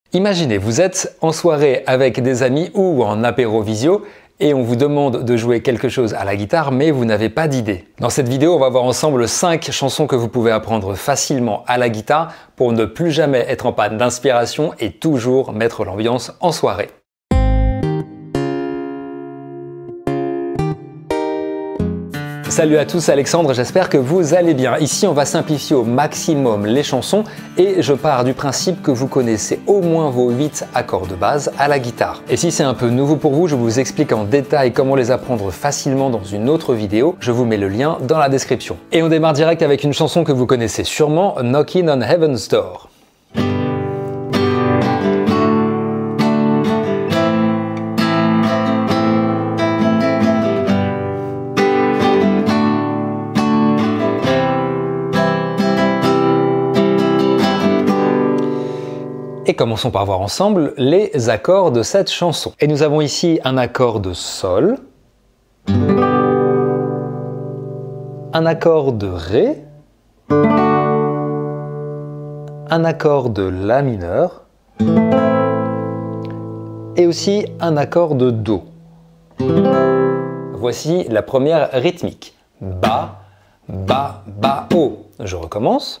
Imaginez, vous êtes en soirée avec des amis ou en apéro visio et on vous demande de jouer quelque chose à la guitare mais vous n'avez pas d'idée. Dans cette vidéo, on va voir ensemble 5 chansons que vous pouvez apprendre facilement à la guitare pour ne plus jamais être en panne d'inspiration et toujours mettre l'ambiance en soirée. Salut à tous, Alexandre, j'espère que vous allez bien. Ici, on va simplifier au maximum les chansons et je pars du principe que vous connaissez au moins vos 8 accords de base à la guitare. Et si c'est un peu nouveau pour vous, je vous explique en détail comment les apprendre facilement dans une autre vidéo. Je vous mets le lien dans la description. Et on démarre direct avec une chanson que vous connaissez sûrement, Knockin' on Heaven's Door. Et commençons par voir ensemble les accords de cette chanson. Et nous avons ici un accord de Sol, un accord de Ré, un accord de La mineur et aussi un accord de Do. Voici la première rythmique. Ba, ba, ba, O. Je recommence.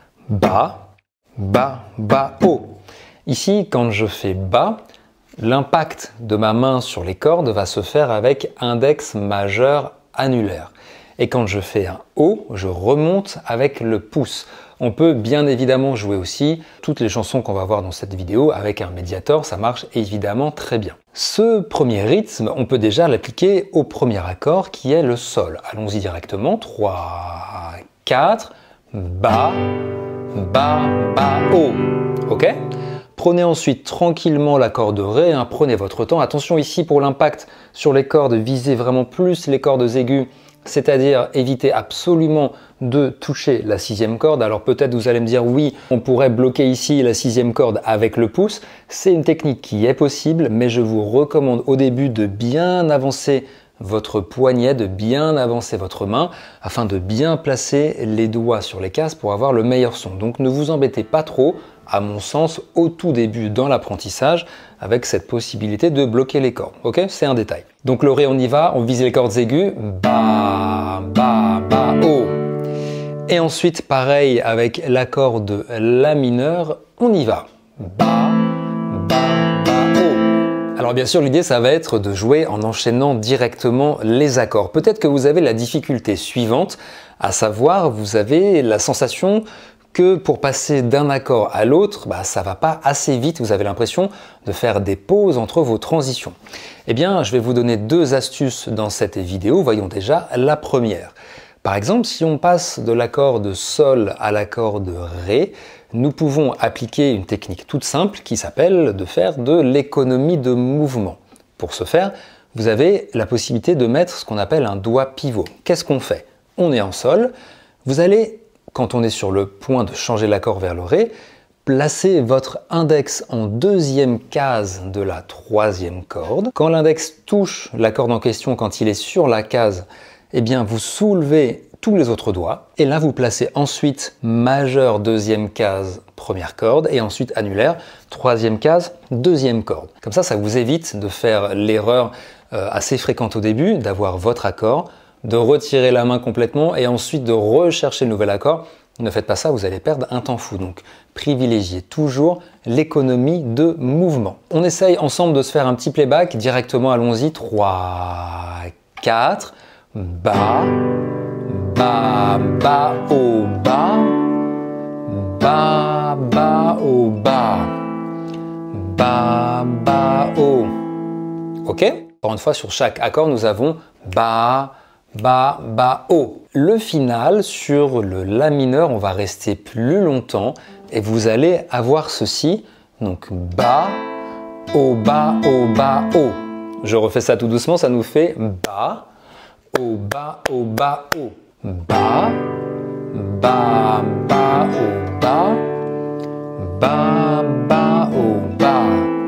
Ba, ba, ba, O. Ici, quand je fais Ba, l'impact de ma main sur les cordes va se faire avec index majeur annulaire. Et quand je fais un O, je remonte avec le pouce. On peut bien évidemment jouer aussi toutes les chansons qu'on va voir dans cette vidéo avec un médiator, ça marche évidemment très bien. Ce premier rythme, on peut déjà l'appliquer au premier accord qui est le Sol. Allons-y directement, 3, 4, Ba, Ba, Ba, O. Ok ? Prenez ensuite tranquillement l'accord de Ré, prenez votre temps. Attention ici pour l'impact sur les cordes, visez vraiment plus les cordes aiguës, c'est-à-dire évitez absolument de toucher la 6e corde. Alors peut-être vous allez me dire oui, on pourrait bloquer ici la 6e corde avec le pouce. C'est une technique qui est possible, mais je vous recommande au début de bien avancer votre poignet, de bien avancer votre main afin de bien placer les doigts sur les cases pour avoir le meilleur son. Donc ne vous embêtez pas trop, à mon sens, au tout début dans l'apprentissage avec cette possibilité de bloquer les cordes. Ok, c'est un détail. Donc le Ré, on y va, on vise les cordes aiguës. Ba, ba, ba, O. Et ensuite, pareil avec l'accord de La mineur, on y va. Ba, ba, ba, O. Alors bien sûr, l'idée, ça va être de jouer en enchaînant directement les accords. Peut-être que vous avez la difficulté suivante, à savoir, vous avez la sensation que pour passer d'un accord à l'autre, ça va pas assez vite, vous avez l'impression de faire des pauses entre vos transitions. Eh bien, je vais vous donner 2 astuces dans cette vidéo. Voyons déjà la première. Par exemple, si on passe de l'accord de Sol à l'accord de Ré, nous pouvons appliquer une technique toute simple qui s'appelle de faire de l'économie de mouvement. Pour ce faire, vous avez la possibilité de mettre ce qu'on appelle un doigt pivot. Qu'est-ce qu'on fait? On est en Sol, vous allez, quand on est sur le point de changer l'accord vers le Ré, placez votre index en 2e case de la 3e corde. Quand l'index touche la corde en question, quand il est sur la case, eh bien vous soulevez tous les autres doigts. Et là, vous placez ensuite majeur 2e case, 1re corde, et ensuite annulaire, 3e case, 2e corde. Comme ça, ça vous évite de faire l'erreur assez fréquente au début, d'avoir votre accord, de retirer la main complètement et ensuite de rechercher le nouvel accord. Ne faites pas ça, vous allez perdre un temps fou. Donc privilégiez toujours l'économie de mouvement. On essaye ensemble de se faire un petit playback directement, allons-y. 3, 4, Ba, Ba, Ba, O, Ba, Ba, Ba, O, Ba, Ba, Ba, O. Ok? Encore une fois, sur chaque accord, nous avons Ba, Ba, Ba, O. Le final, sur le La mineur, on va rester plus longtemps et vous allez avoir ceci. Donc Ba, O, Ba, O, Ba, O. Je refais ça tout doucement, ça nous fait Ba, O, Ba, O, Ba, O. Ba, Ba, Ba, O, Ba, Ba, Ba, O, Ba,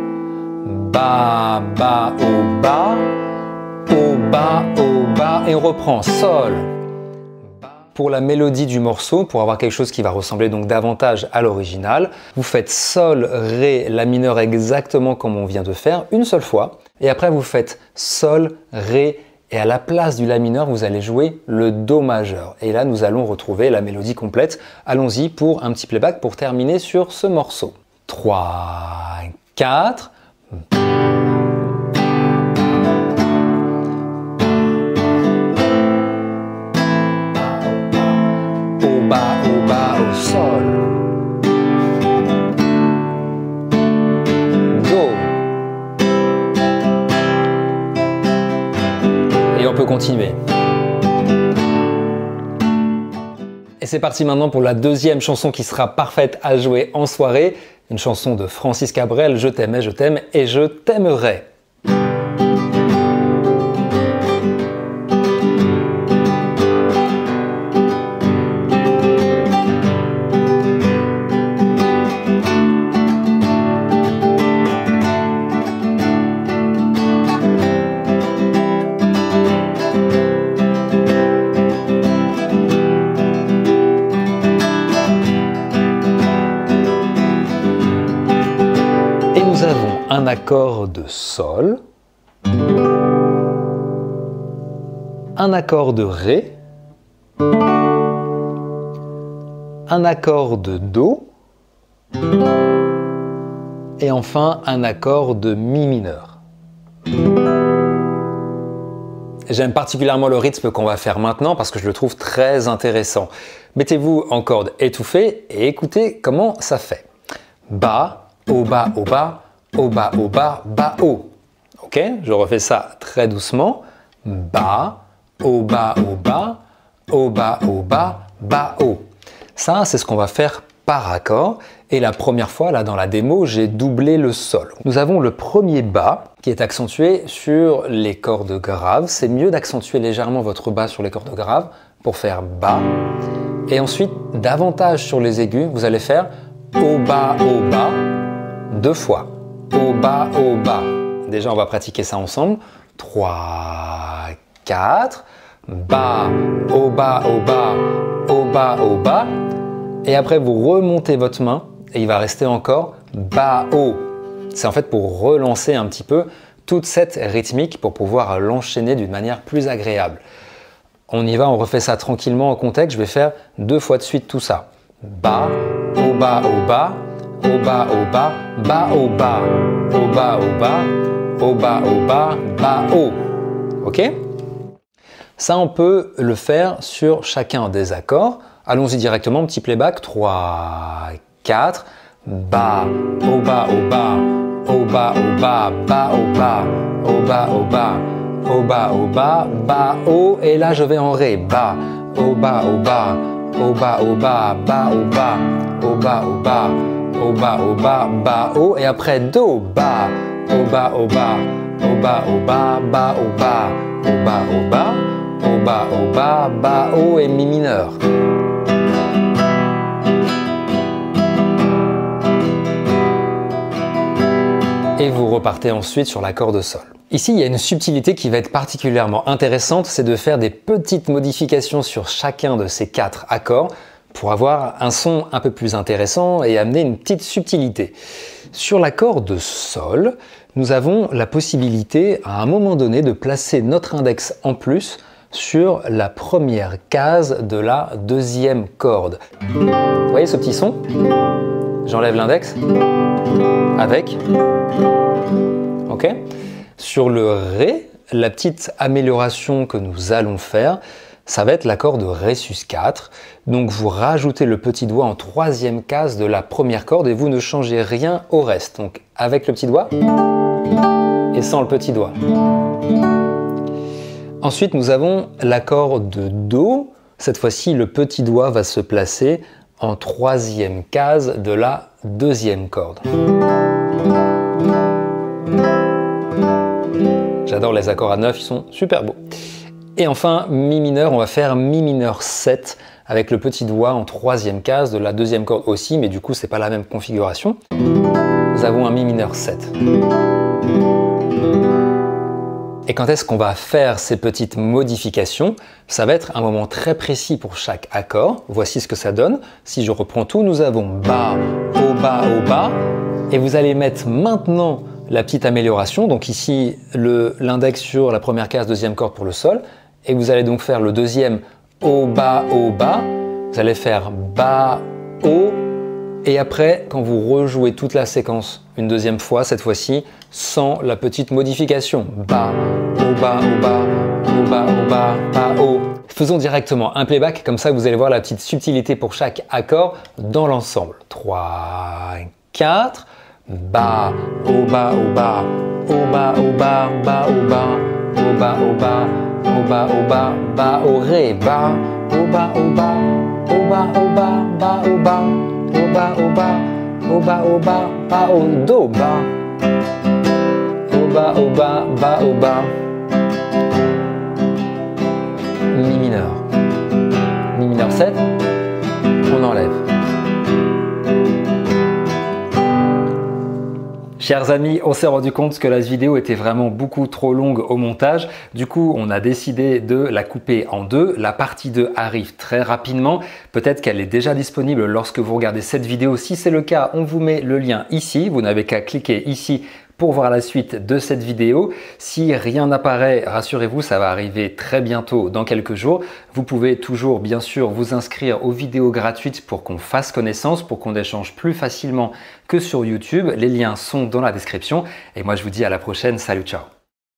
Ba, Ba, O, Ba, O, Ba, O, Ba. Et on reprend Sol. Pour la mélodie du morceau, pour avoir quelque chose qui va ressembler donc davantage à l'original, vous faites Sol, Ré, La mineur exactement comme on vient de faire, une seule fois. Et après, vous faites Sol, Ré, et à la place du La mineur, vous allez jouer le Do majeur. Et là, nous allons retrouver la mélodie complète. Allons-y pour un petit playback pour terminer sur ce morceau. 3, 4... Au bas, au sol. Do. Et on peut continuer. Et c'est parti maintenant pour la deuxième chanson qui sera parfaite à jouer en soirée. Une chanson de Francis Cabrel, Je t'aimais et je t'aimerai. Nous avons un accord de Sol, un accord de Ré, un accord de Do et enfin un accord de Mi mineur. J'aime particulièrement le rythme qu'on va faire maintenant parce que je le trouve très intéressant. Mettez-vous en corde étouffée et écoutez comment ça fait. Bas, au bas, au bas, au bas, au bas, bas, haut. Ok, je refais ça très doucement. Bas, au bas, au bas, au bas, au bas, bas, haut. Ça, c'est ce qu'on va faire par accord. Et la première fois, là, dans la démo, j'ai doublé le Sol. Nous avons le premier bas qui est accentué sur les cordes graves. C'est mieux d'accentuer légèrement votre bas sur les cordes graves pour faire bas. Et ensuite, davantage sur les aigus, vous allez faire au bas, deux fois. Au bas, au bas. Déjà, on va pratiquer ça ensemble. 3, 4. Bas, au bas, au bas, au bas, au bas. Et après, vous remontez votre main et il va rester encore bas, haut. C'est en fait pour relancer un petit peu toute cette rythmique pour pouvoir l'enchaîner d'une manière plus agréable. On y va, on refait ça tranquillement en contexte. Je vais faire 2 fois de suite tout ça. Bas, au bas, au bas. Au bas, au bas, bas, au bas, au bas, au bas, au bas, au bas, bas, haut. Ok? Ça, on peut le faire sur chacun des accords. Allons-y directement, petit playback. 3, 4. Bas, au bas, au bas, au bas, au bas, bas, au bas, au bas, au bas, au bas, au bas, bas, haut. Et là, je vais en Ré. Bas, au bas, au bas, au bas, au bas, bas, au bas, au bas, au bas. Au bas, au bas, bas, haut, et après Do, bas, au bas, au bas, au bas, au bas, bas, au bas, au bas, au bas, au bas, au bas, bas, haut et Mi mineur. Et vous repartez ensuite sur l'accord de Sol. Ici, il y a une subtilité qui va être particulièrement intéressante, c'est de faire des petites modifications sur chacun de ces 4 accords pour avoir un son un peu plus intéressant et amener une petite subtilité. Sur l'accord de Sol, nous avons la possibilité à un moment donné de placer notre index en plus sur la première case de la deuxième corde. Vous voyez ce petit son? J'enlève l'index avec. Ok? Sur le Ré, la petite amélioration que nous allons faire, ça va être l'accord de Ré sus 4. Donc vous rajoutez le petit doigt en 3e case de la première corde et vous ne changez rien au reste. Donc avec le petit doigt et sans le petit doigt. Ensuite, nous avons l'accord de Do. Cette fois-ci, le petit doigt va se placer en 3e case de la 2e corde. J'adore les accords à 9, ils sont super beaux. Et enfin, Mi mineur, on va faire Mi mineur 7 avec le petit doigt en 3e case de la 2e corde aussi, mais du coup, c'est pas la même configuration. Nous avons un Mi mineur 7. Et quand est-ce qu'on va faire ces petites modifications? Ça va être un moment très précis pour chaque accord. Voici ce que ça donne. Si je reprends tout, nous avons bas, au bas, au bas. Et vous allez mettre maintenant la petite amélioration. Donc ici, l'index sur la première case, deuxième corde pour le sol. Et vous allez donc faire le deuxième au bas, au bas. Vous allez faire bas, haut. Et après, quand vous rejouez toute la séquence une deuxième fois, cette fois-ci, sans la petite modification. Bas, au bas, au bas, au bas, au bas, bas, haut. Faisons directement un playback, comme ça vous allez voir la petite subtilité pour chaque accord dans l'ensemble. 3, 4, bas, au bas, au bas, au bas, au bas, bas, au bas, au bas, au bas, au bas, au bas, bas, au ré, bas, au bas, au bas, au bas, au bas, bas, au bas, au bas, au bas, au bas, au bas, bas, au do, bas, au bas, au bas, bas, au bas, mi mineur, mi mineur 7, on enlève. Chers amis, on s'est rendu compte que la vidéo était vraiment beaucoup trop longue au montage. Du coup, on a décidé de la couper en deux. La partie 2 arrive très rapidement. Peut-être qu'elle est déjà disponible lorsque vous regardez cette vidéo. Si c'est le cas, on vous met le lien ici. Vous n'avez qu'à cliquer ici pour voir la suite de cette vidéo. Si rien n'apparaît, rassurez-vous, ça va arriver très bientôt dans quelques jours. Vous pouvez toujours bien sûr vous inscrire aux vidéos gratuites pour qu'on fasse connaissance, pour qu'on échange plus facilement que sur YouTube. Les liens sont dans la description et moi je vous dis à la prochaine. Salut, ciao!